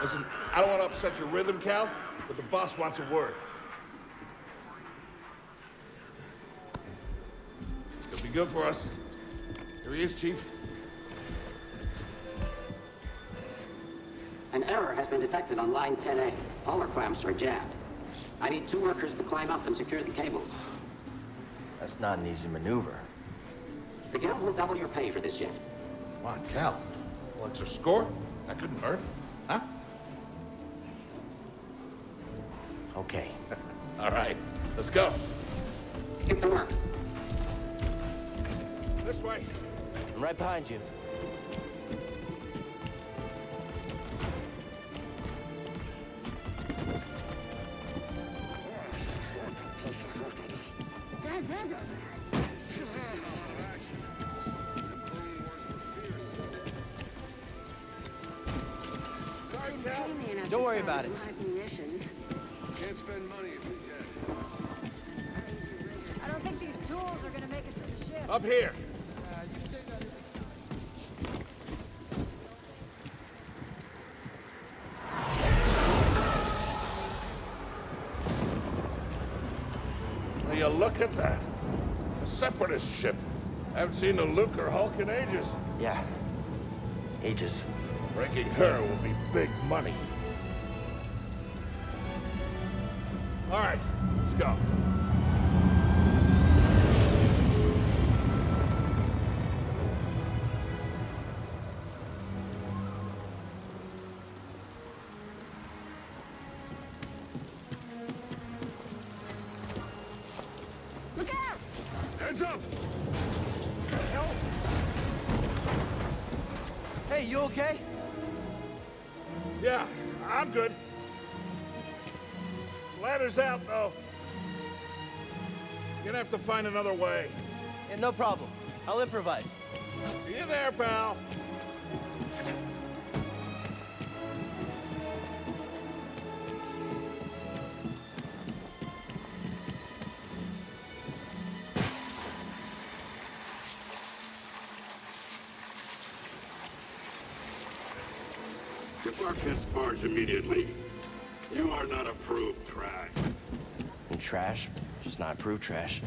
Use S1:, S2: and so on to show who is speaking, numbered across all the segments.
S1: Listen, I don't want to upset your rhythm, Cal, but the boss wants a word. It'll be good for us. Here he is, Chief.
S2: An error has been detected on line 10A. All our clamps are jammed. I need 2 workers to climb up and secure the cables.
S3: That's not an easy maneuver.
S2: The guild will double your pay for this shift.
S1: Come on, Cal. What's your score? That couldn't hurt. Huh?
S3: Okay.
S1: All right, let's go.
S2: Get to work.
S1: This way.
S3: I'm right behind you.
S1: Sorry, Cal.
S3: Don't worry about it.
S4: Can't spend money if we can.
S5: I don't think these tools are gonna make it through the ship.
S1: Up here. Will you look at that? A separatist ship. I haven't seen a Luke or Hulk in ages.
S3: Yeah. Ages.
S1: Breaking her will be big money. All right, let's go.
S5: Look out!
S4: Heads up!
S3: Hey, you okay?
S1: Yeah, I'm good. Ladder's out, though. Gonna have to find another way.
S3: Yeah, no problem. I'll improvise.
S1: See you there, pal.
S6: Depart this barge immediately. You are not approved trash.
S3: And trash? Just not approved trash.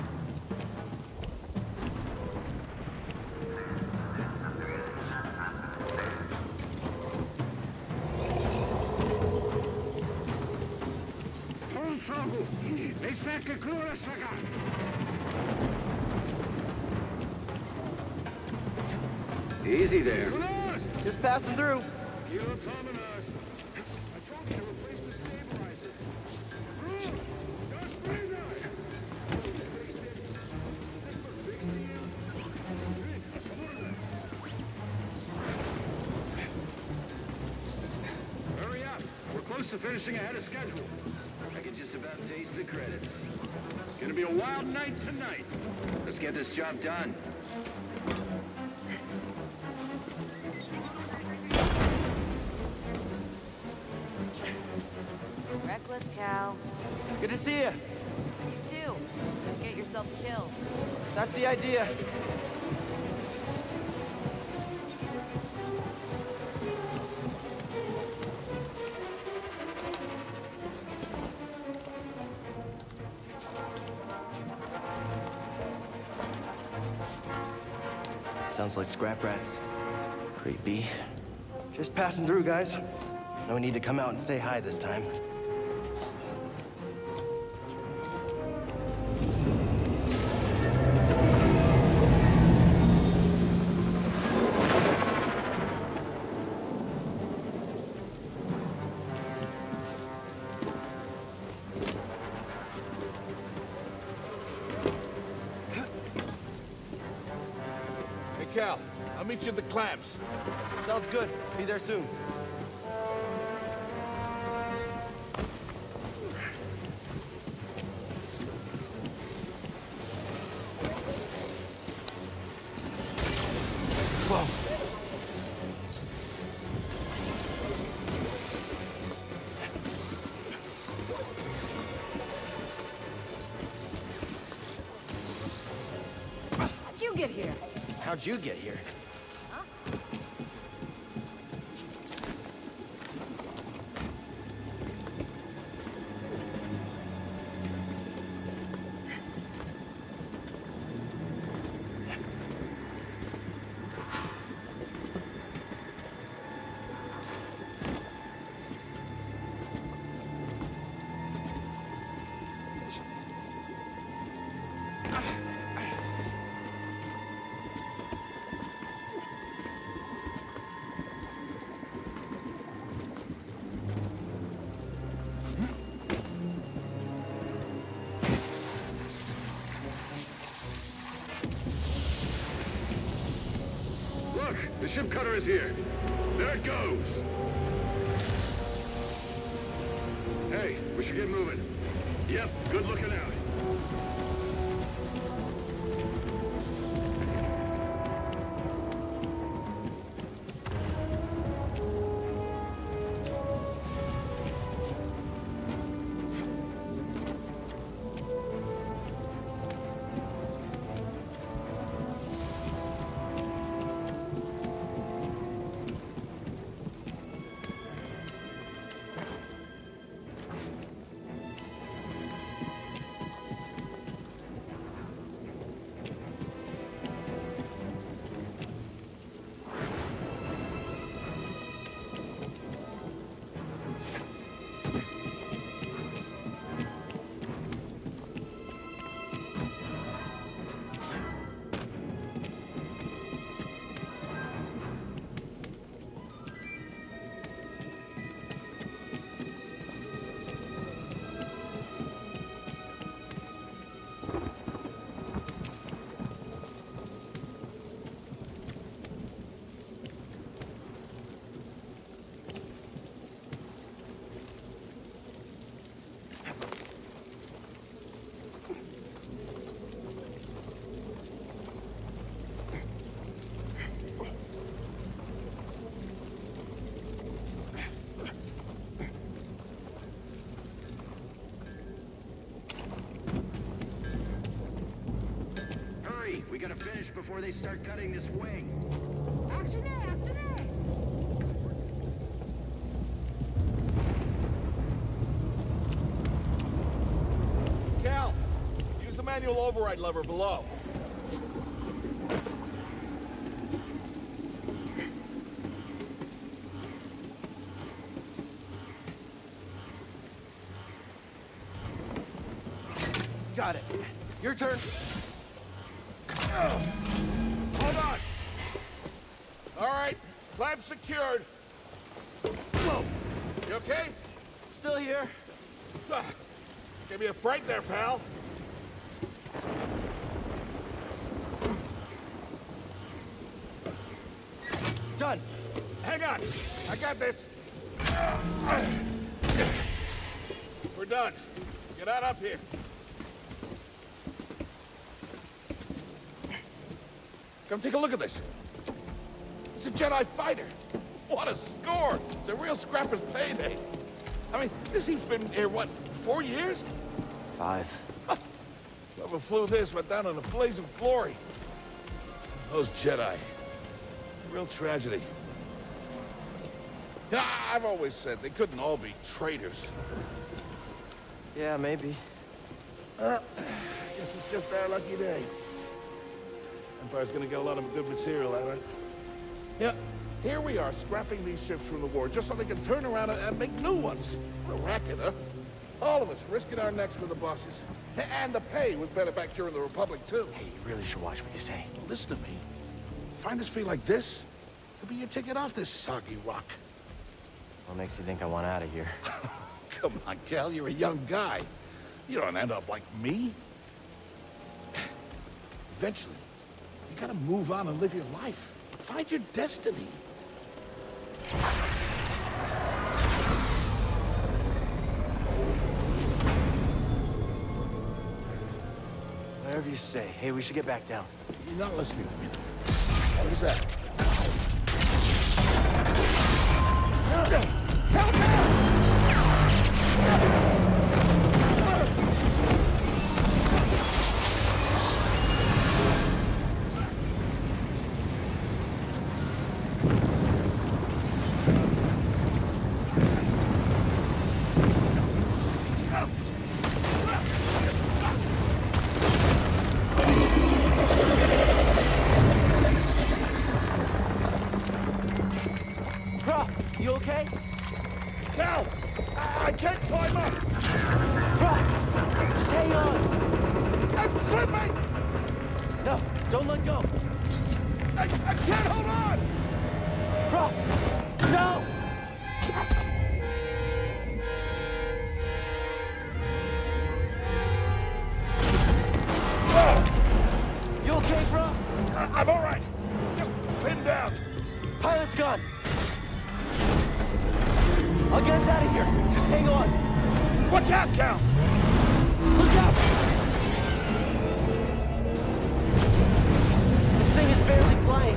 S4: Easy there.
S3: Just passing through.
S4: Hurry up. We're close to finishing ahead of schedule. I can just about taste the credits. It's gonna be a wild night tonight. Let's get this job done.
S5: Reckless Cal.
S3: Good to see you.
S5: You too. Don't get yourself killed.
S3: That's the idea. Sounds like scrap rats. Creepy. Just passing through, guys. No need to come out and say hi this time.
S1: Hey, Cal, I'll meet you at the clamps.
S3: Sounds good. Be there soon. Whoa.
S5: How'd you get here?
S3: How'd you get here?
S4: ship cutter is here. There it goes. Hey, we should get moving. Yep, good looking out. We gotta finish before they start cutting this wing.
S5: Action there, action there!
S1: Cal, use the manual override lever below.
S3: Got it. Your turn.
S1: Hold on. All right, clamp secured. Whoa. You okay?
S3: Still here.
S1: Give me a fright there, pal.
S3: Done.
S1: Hang on. I got this. We're done. Get out up here. Come take a look at this. It's a Jedi fighter. What a score! It's a real scrapper's payday. I mean, this thing's been here, what, 4 years?
S3: 5.
S1: Whoever flew this went down in a blaze of glory. Those Jedi. Real tragedy. You know, I've always said they couldn't all be traitors.
S3: Yeah, maybe.
S1: Guess it's just our lucky day. Empire's gonna get a lot of good material out of it. Yeah, here we are, scrapping these ships from the war, just so they can turn around and make new ones. What a racket, huh? All of us risking our necks for the bosses. And the pay was better back during the Republic, too.
S3: Hey, you really should watch what you say.
S1: Listen to me. Find us free like this, could be your ticket off this soggy rock.
S3: What makes you think I want out of here?
S1: Come on, Cal, you're a young guy. You don't end up like me. Eventually, you gotta move on and live your life. Find your destiny.
S3: Whatever you say. Hey, we should get back down.
S1: You're not listening to me. What is that? Help
S3: Bro, you okay?
S1: Cal! I can't climb up!
S3: Bro, just hang on.
S1: I'm slipping!
S3: No, don't let go.
S1: I can't hold on!
S3: Bro, no!
S1: Oh,
S3: You okay, bro?
S1: I'm all right. Just pinned down.
S3: Just hang on.
S1: Watch out, Cal!
S3: Look out! This thing is barely flying.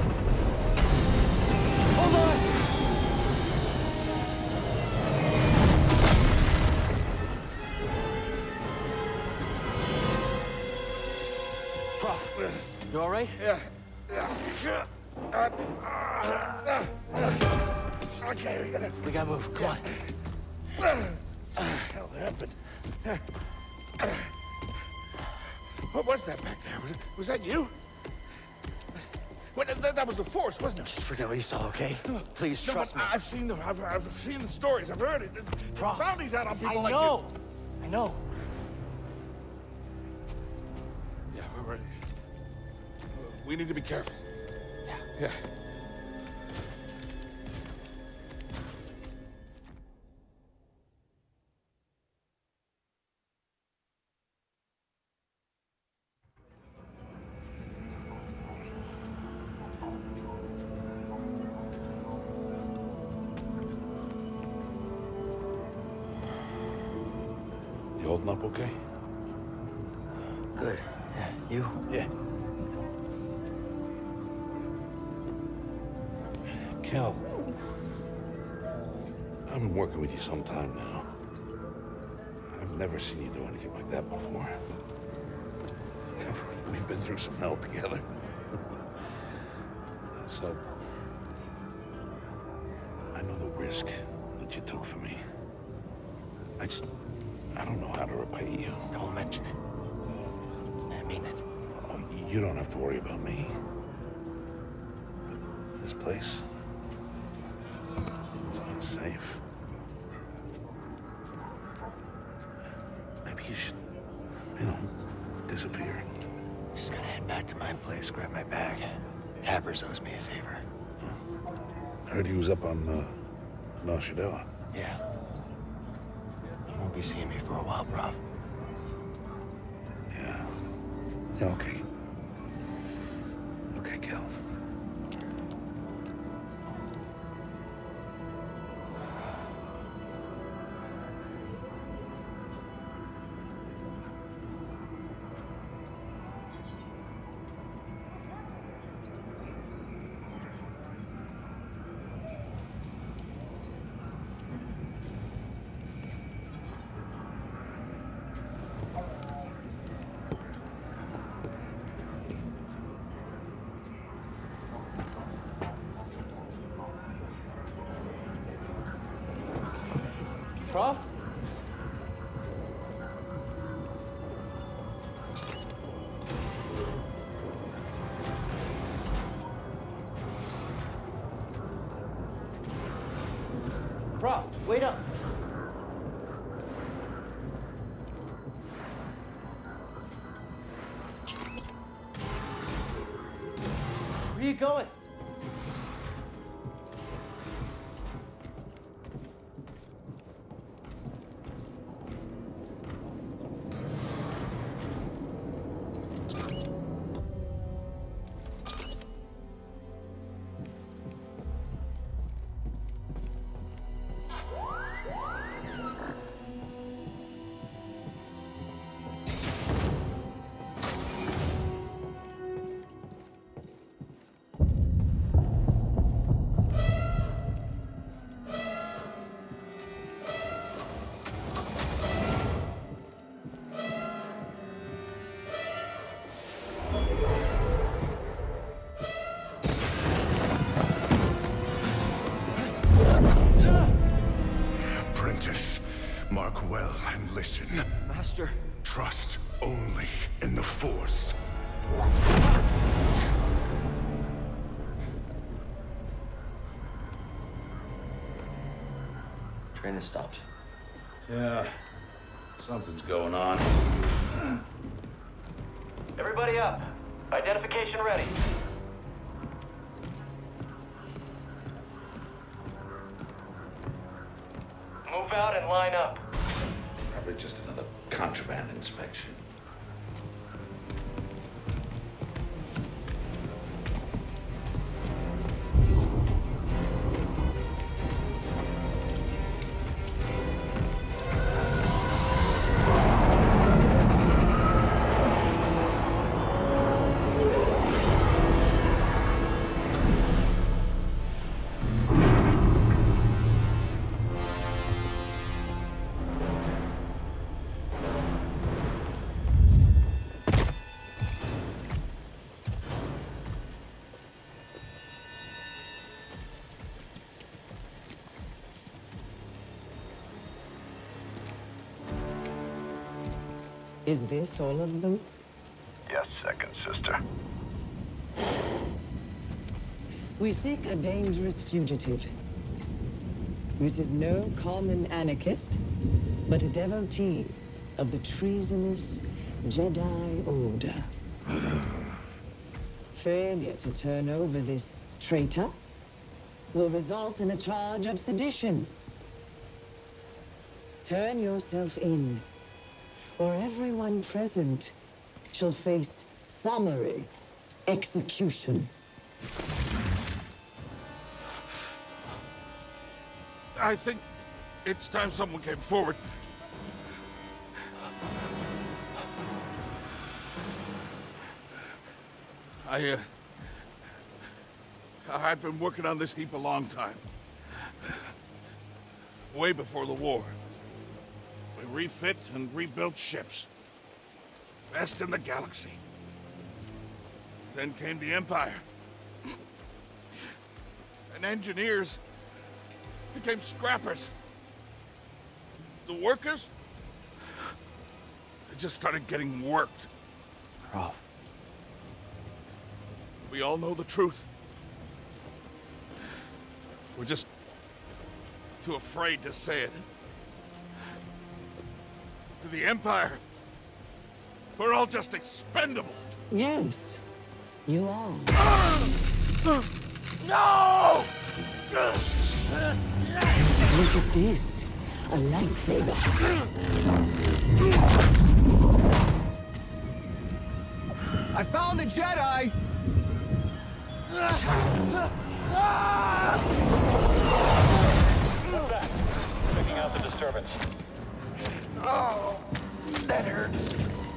S3: Hold on! Prof, you all right?
S1: Yeah. Okay,
S3: We gotta move. Come on.
S1: What the hell happened? What was that back there? Was that you? Well, that was the Force, wasn't it?
S3: Just forget what you saw, okay? Please
S1: No,
S3: trust me.
S1: I've seen the stories. I've heard it. There's
S3: Prof,
S1: bounties out on people like you.
S3: I know.
S1: Yeah, we're ready. We need to be careful. Yeah. You holding up okay?
S3: Good. Yeah, you?
S1: Yeah. Cal, I've been working with you some time now. I've never seen you do anything like that before. We've been through some hell together. So, I know the risk that you took for me. I don't know how to repay you.
S3: Don't mention it. I mean it.
S1: Oh, you don't have to worry about me. This place, it's unsafe. Maybe you should, disappear.
S3: Just gotta head back to my place, grab my bag. Tabbers owes me a favor.
S1: I heard he was up on, Mel Shadella.
S3: Yeah. You won't be seeing me for a while, Prof.
S1: Yeah, okay. Okay, Cal.
S3: Prof? Prof, wait up. Where are you going?
S6: Apprentice, mark well and listen.
S3: Master.
S6: Trust only in the Force.
S3: Train has stopped.
S1: Yeah, something's going on.
S7: Everybody up. Identification ready. Move out and line up.
S1: Probably just another contraband inspection.
S8: Is this all of them?
S6: Yes, second sister.
S8: We seek a dangerous fugitive. This is no common anarchist, but a devotee of the treasonous Jedi Order. Failure to turn over this traitor will result in a charge of sedition. Turn yourself in, or everyone present shall face summary execution.
S1: I think it's time someone came forward. I've been working on this heap a long time. Way before the war. We refit and rebuilt ships. Best in the galaxy. Then came the Empire. And engineers became scrappers. The workers, they just started getting worked.
S3: Prof.
S1: We all know the truth. We're just too afraid to say it. To the Empire, we're all just expendable.
S8: Yes, you are.
S1: No!
S8: Look at this. A lightsaber.
S3: I found the Jedi!
S7: Move back. Checking out the disturbance.
S3: Oh, that hurts.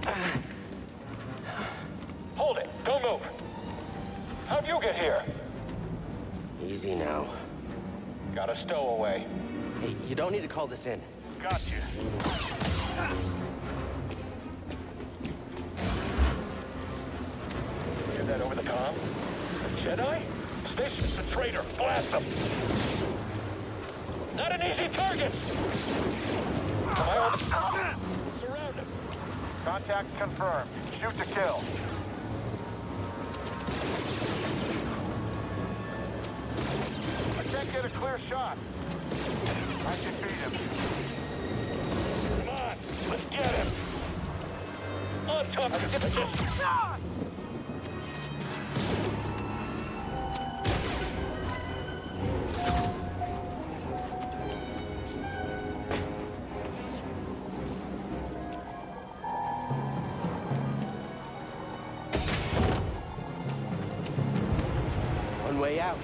S7: Hold it. Don't move. How'd you get here?
S3: Easy now.
S7: Got a stowaway.
S3: Hey, you don't need to call this in.
S7: Gotcha. Hear that over the comm? A Jedi? Station's the traitor. Blast them. Not an easy target. Am I on the... Surround him. Contact confirmed. Shoot to kill. I can't get a clear shot. I can beat him. Come on, let's get him. On top of this.
S3: One way out.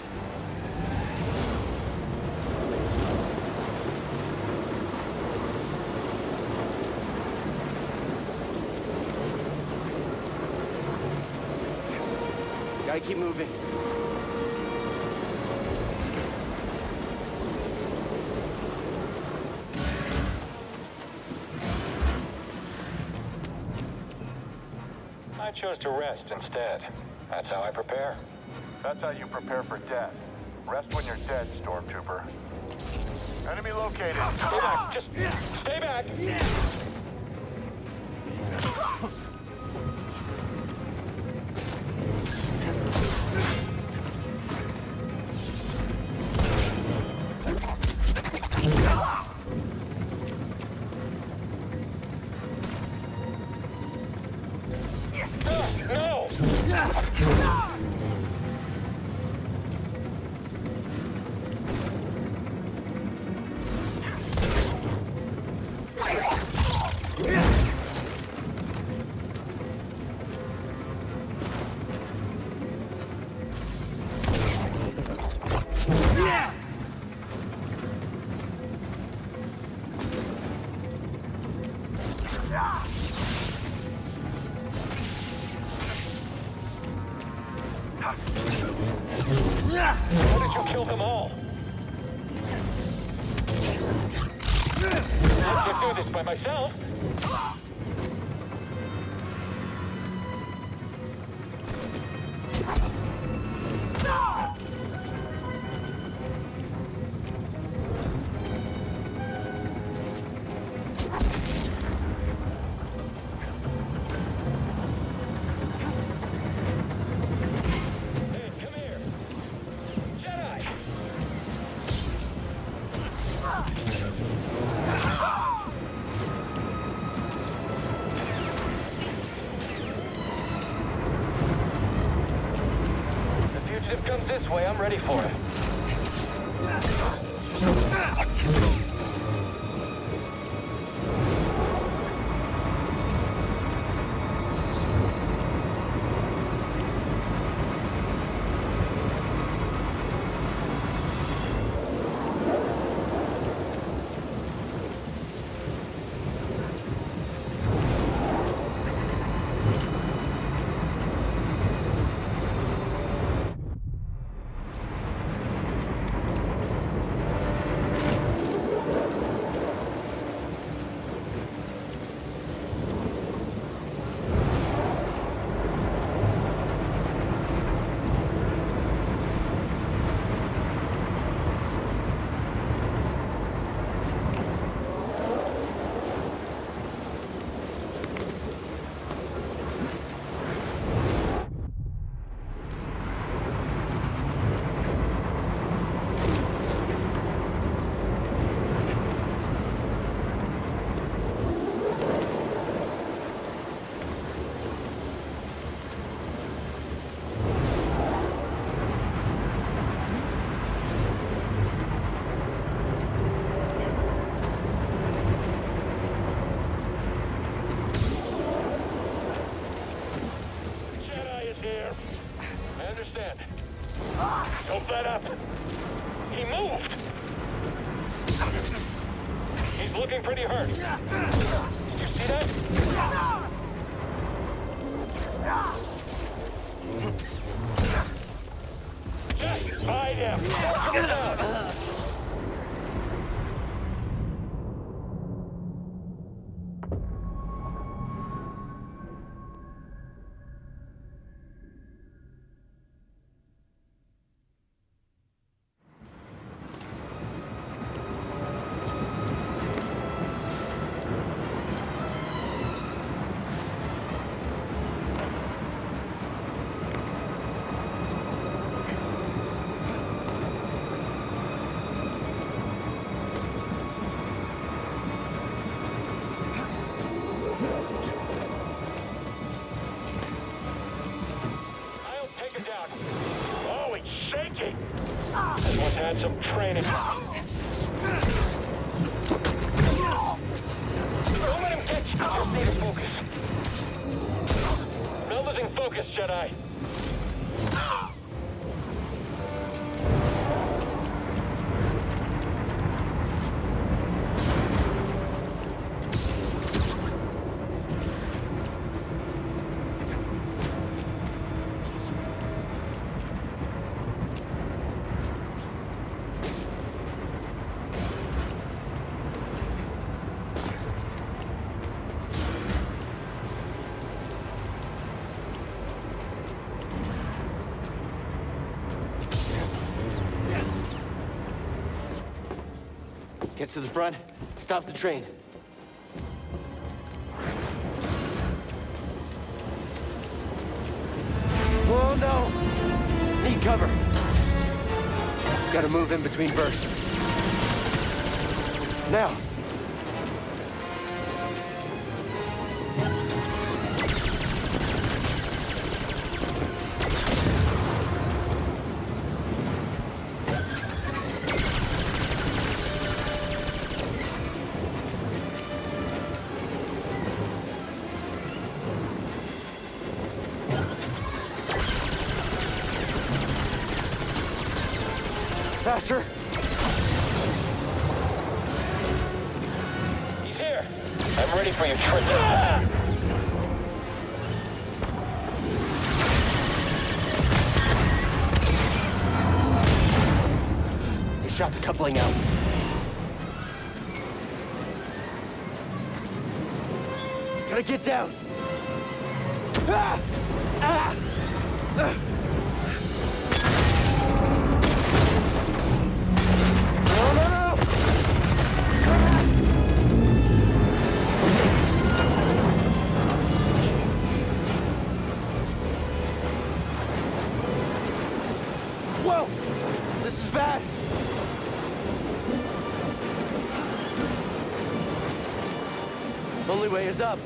S3: Gotta keep moving.
S7: I chose to rest instead. That's how I prepare.
S9: That's how you prepare for death. Rest when you're dead, Stormtrooper. Enemy located.
S7: Stay back. Just stay back. No! How did you kill them all? I can't do this by myself. this way, I'm ready for it. Don't let up. He moved. He's looking pretty hurt. Did you see that? Just hide him. Don't come down. Had some training. Don't let him get you. Just need to focus. No losing focus, Jedi.
S3: Get to the front, stop the train. Oh no! Need cover. Gotta move in between bursts. Now! Faster!
S7: He's here! I'm ready for your trick.
S3: He shot the coupling out. Gotta get down! Ah! Ah! Whoa! This is bad! Only way is up.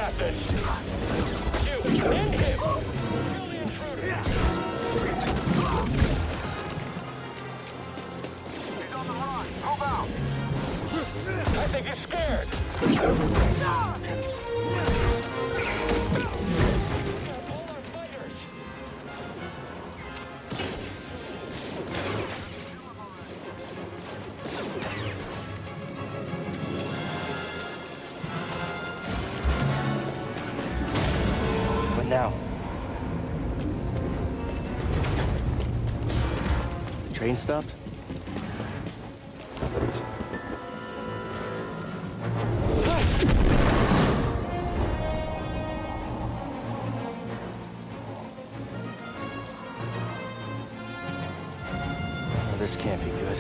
S7: got this. You and him. Kill the intruder. He's on the run. Move out. I think he's scared. All our fighters.
S3: What now? Train stopped? Well, this can't be good.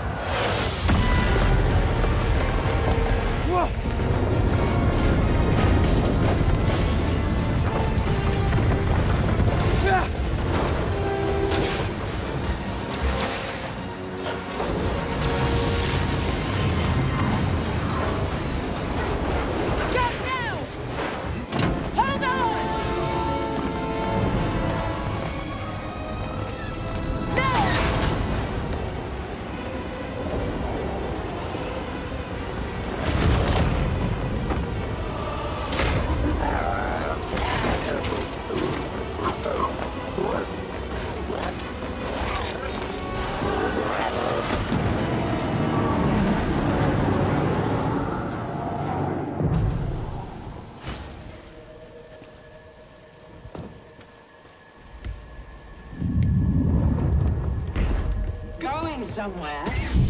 S3: Whoa!
S8: Somewhere.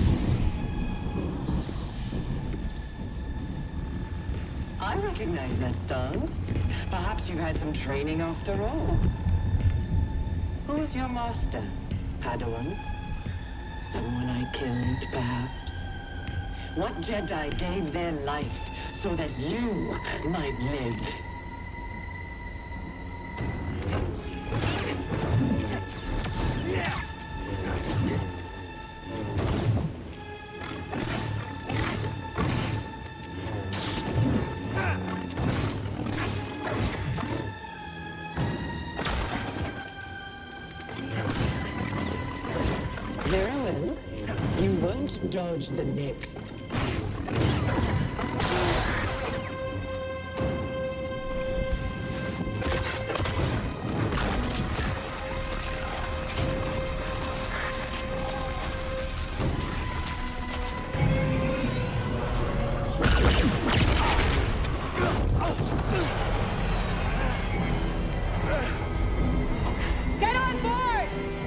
S8: I recognize that stance. Perhaps you've had some training after all. Who was your master? Padawan? Someone I killed, perhaps? What Jedi gave their life so that you might live? Very well. You won't dodge the next.
S5: Get on board!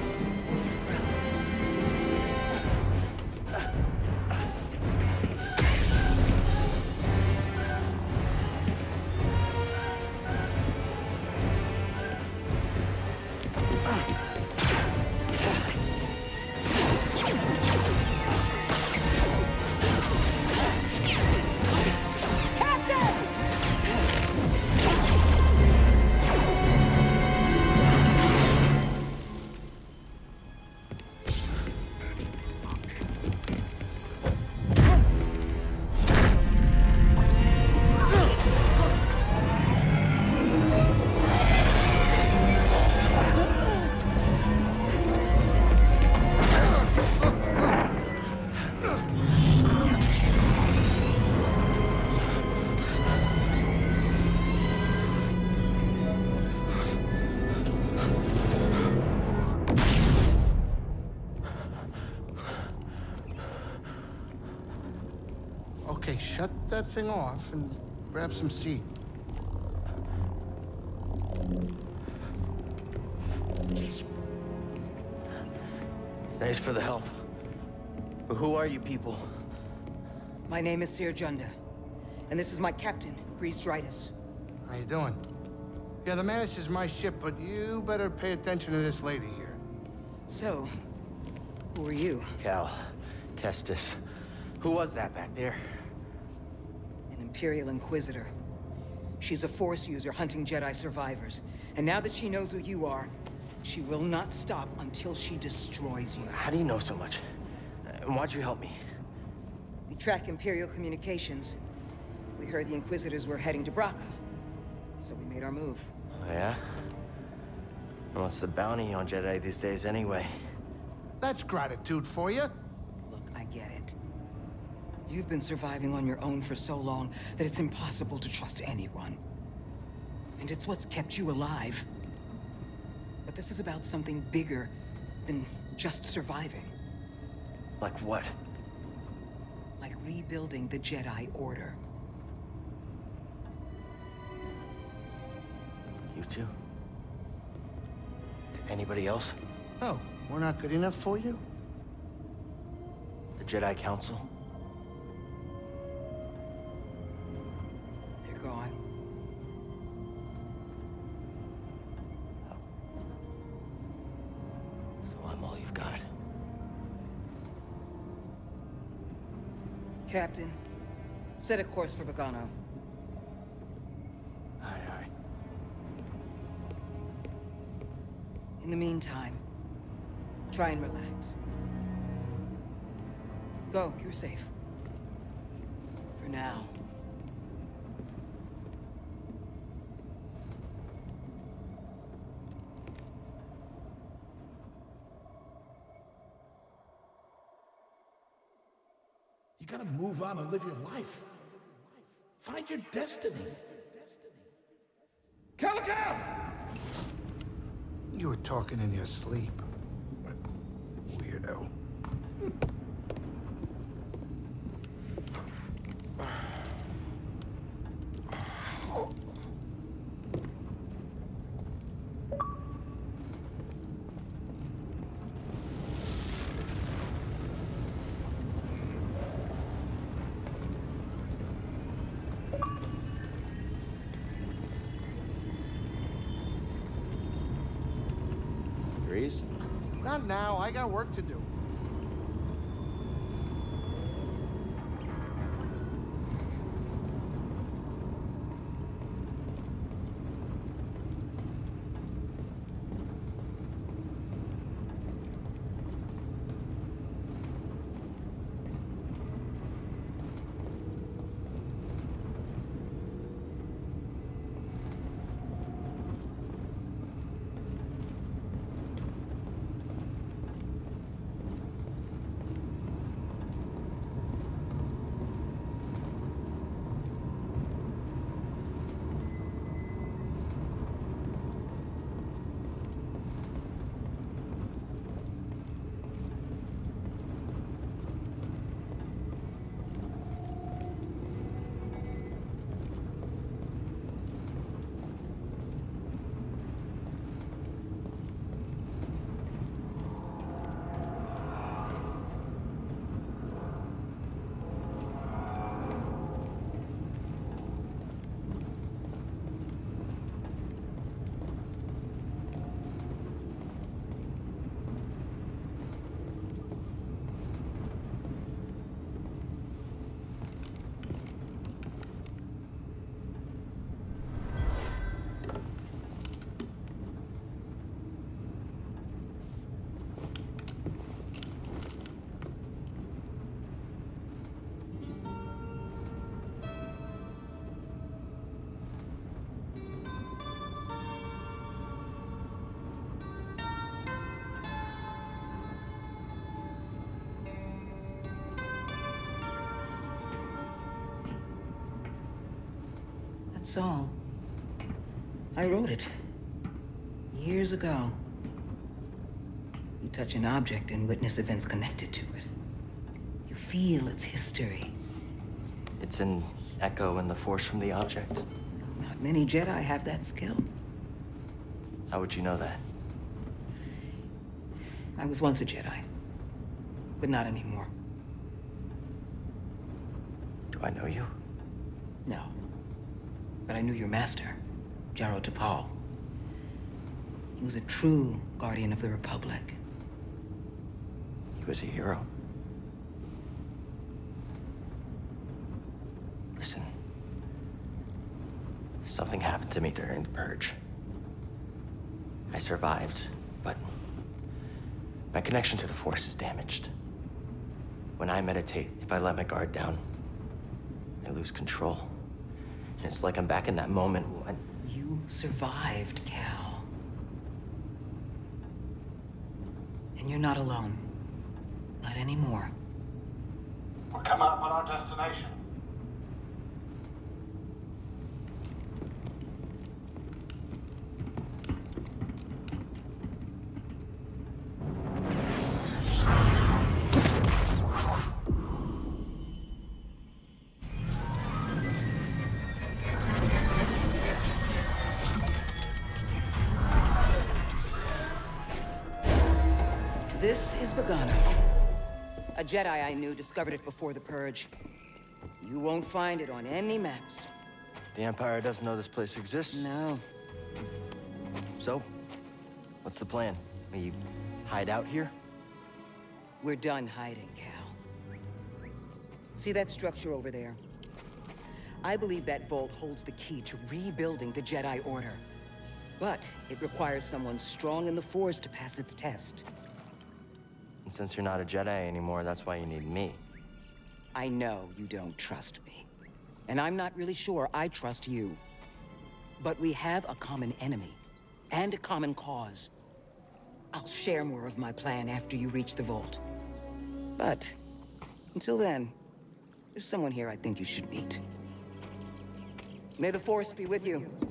S1: Okay, shut that thing off and grab some seat.
S3: Thanks for the help. But who are you people?
S10: My name is Seer Junda, and this is my captain, Grease Dritus.
S1: How you doing? Yeah, the Mantis is my ship, but you better pay attention to this lady here.
S10: So, who are you?
S3: Cal. Kestis. Who was that back there?
S10: An Imperial Inquisitor. She's a Force user hunting Jedi survivors. And now that she knows who you are, she will not stop until she destroys you.
S3: How do you know so much? And why'd you help me?
S10: We track Imperial communications. We heard the Inquisitors were heading to Bracca. So we made our move.
S3: Oh, yeah? And what's the bounty on Jedi these days, anyway?
S11: That's gratitude for you.
S10: Look, I get it. You've been surviving on your own for so long that it's impossible to trust anyone. And it's what's kept you alive. But this is about something bigger than just surviving.
S3: Like what?
S10: Like rebuilding the Jedi Order.
S3: You two? Anybody else?
S11: Oh, we're not good enough for you?
S3: The Jedi Council?
S10: They're gone.
S3: So I'm all you've got.
S10: Captain, set a course for Bogano.
S3: Aye, aye.
S10: In the meantime, try and relax. Go, you're safe. For now.
S1: You gotta move on and live your life. Find your destiny. Calico!
S11: You were talking in your sleep. Weirdo.
S3: Grease?
S11: Not now. I got work to do.
S10: That's all. I wrote it. Years ago. You touch an object and witness events connected to it. You feel its history.
S3: It's an echo in the Force from the object.
S10: Not many Jedi have that skill.
S3: How would you know that?
S10: I was once a Jedi, but not anymore.
S3: Do I know you?
S10: No. But I knew your master, Jaro Tapal. He was a true guardian of the Republic.
S3: He was a hero. Listen. Something happened to me during the Purge. I survived, but my connection to the Force is damaged. When I meditate, if I let my guard down, I lose control. And it's like I'm back in that moment
S10: You survived, Cal. And you're not alone. Not anymore.
S7: We're coming up on our destination.
S10: This is Bogano. A Jedi I knew discovered it before the Purge. You won't find it on any maps.
S3: The Empire doesn't know this place exists?
S10: No.
S3: So, what's the plan? We hide out here?
S10: We're done hiding, Cal. See that structure over there? I believe that vault holds the key to rebuilding the Jedi Order. But it requires someone strong in the Force to pass its test.
S3: And since you're not a Jedi anymore, that's why you need me.
S10: I know you don't trust me. And I'm not really sure I trust you. But we have a common enemy. And a common cause. I'll share more of my plan after you reach the vault. But, until then, there's someone here I think you should meet. May the Force be with you.